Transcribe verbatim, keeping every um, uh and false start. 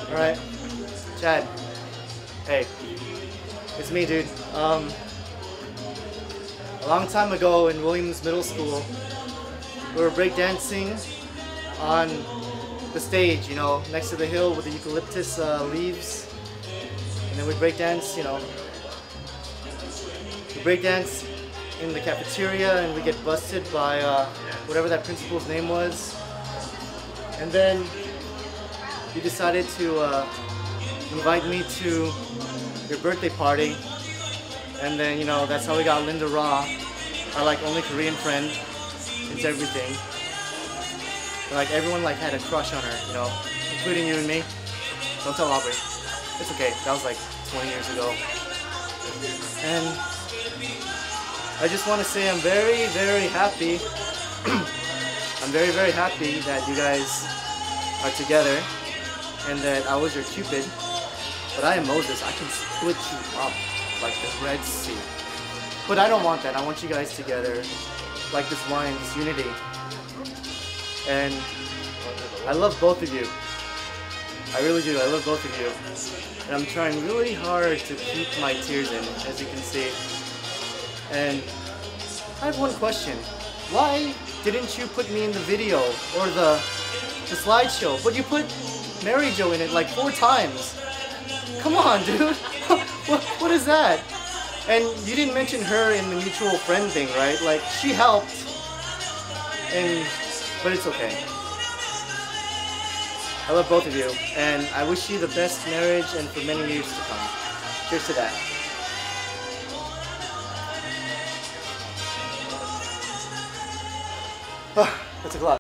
Alright, Chad. Hey, it's me, dude. Um, a long time ago in Williams Middle School, we were breakdancing on the stage, you know, next to the hill with the eucalyptus uh, leaves. And then we breakdance, you know. We breakdance in the cafeteria and we get busted by uh, whatever that principal's name was. And then you decided to uh, invite me to your birthday party. And then, you know, that's how we got Linda Ra, our like only Korean friend, into everything. Like everyone like had a crush on her, you know, including you and me. Don't tell Aubrey. It's okay. That was like twenty years ago. And I just want to say I'm very, very happy. I'm very, very happy that you guys are together and that I was your cupid. But I am Moses. I can split you up like the Red Sea. But I don't want that. I want you guys together like this wine, this unity. And I love both of you. I really do. I love both of you. And I'm trying really hard to keep my tears in, as you can see. And I have one question. Why didn't you put me in the video or the, the slideshow? But you put Mary Jo in it like four times. Come on, dude. what, what is that? And you didn't mention her in the mutual friend thing, right? Like, she helped. And, but it's okay. I love both of you, and I wish you the best marriage and for many years to come. Cheers to that. That's a lot.